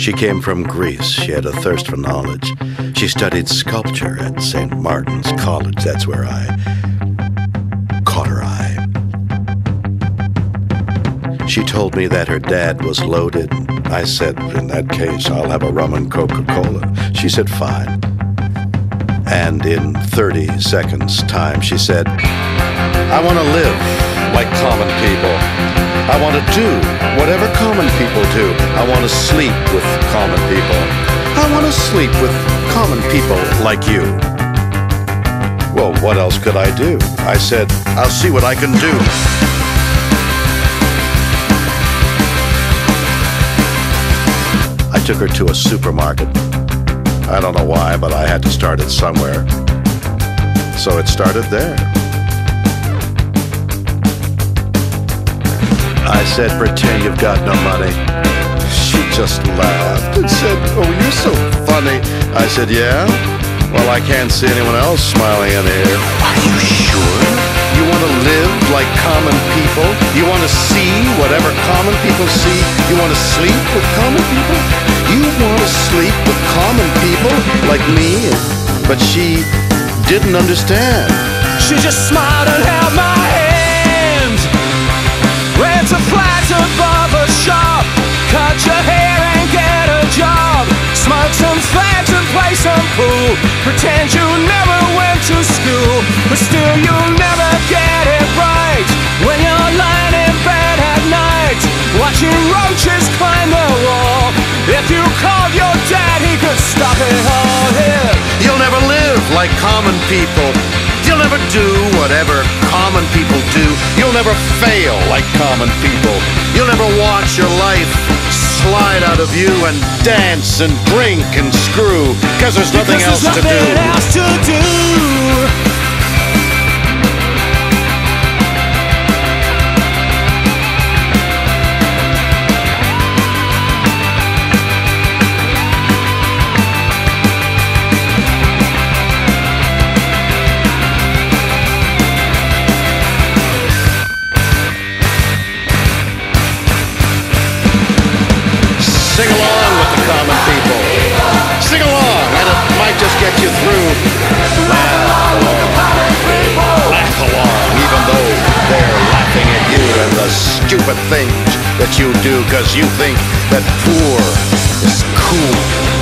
She came from Greece. She had a thirst for knowledge. She studied sculpture at St. Martin's College. That's where I caught her eye. She told me that her dad was loaded. I said, in that case, I'll have a rum and Coca-Cola. She said, fine. And in 30 seconds time, she said, I want to live like common people. I want to do whatever common people do. I want to sleep with common people. I want to sleep with common people like you. Well, what else could I do? I said, I'll see what I can do. I took her to a supermarket. I don't know why, but I had to start it somewhere. So it started there. I said, pretend you've got no money. She just laughed and said, oh, you're so funny. I said, yeah? Well, I can't see anyone else smiling in here. Are you sure? You want to live like common people? You want to see whatever common people see? You want to sleep with common people? You want to sleep with common people like me? But she didn't understand. She just smiled and held my hand. Rent a flat above a shop. Cut your hair and get a job. Smoke some fags and play some pool. Pretend you never went to school, but still you'll never get it right. When you're lying in bed at night, watching roaches climb the wall. If you called your dad, he could stop it all here. You'll never live like common people. You'll never do whatever common people do. You'll never fail like common people. You'll never watch your life slide out of you and dance and drink and screw, because there's nothing else to do. Sing along with the common people. Sing along, and it might just get you through. Laugh along, even though they're laughing at you and the stupid things that you do, because you think that poor is cool.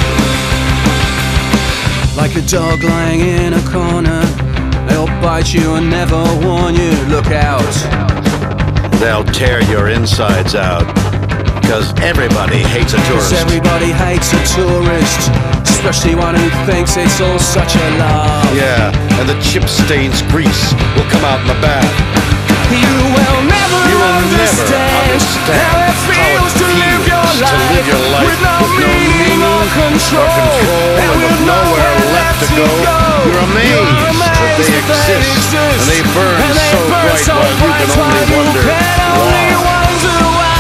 Like a dog lying in a corner, they'll bite you and never warn you. Look out. They'll tear your insides out. Because everybody hates a tourist. Everybody hates a tourist, especially one who thinks it's all such a laugh. Yeah, and the chip stains grease will come out in the bath. You will never understand how it feels to live your life with no meaning or control, and with nowhere left to go. You're amazed that they exist, and they burn so bright while you can only wonder why.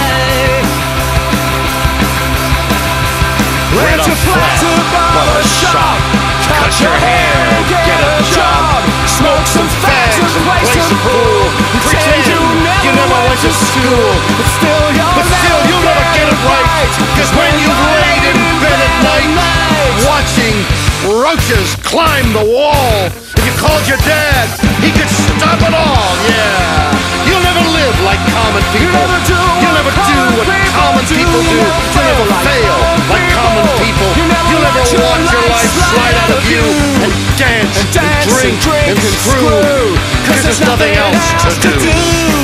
Rent a flat above a shop. Cut your hair, get a job. Smoke some fags and play some pool. Pretend you never went to school, but still you'll never get it right. Cause when you've laid in bed at night, watching roaches climb the wall, if you called your dad, he could stop it all, yeah. You'll never live like common people. You'll never do what common people do. You'll never fail like common people. You'll never watch your life slide out of you and dance and drink and screw, because there's nothing else to do.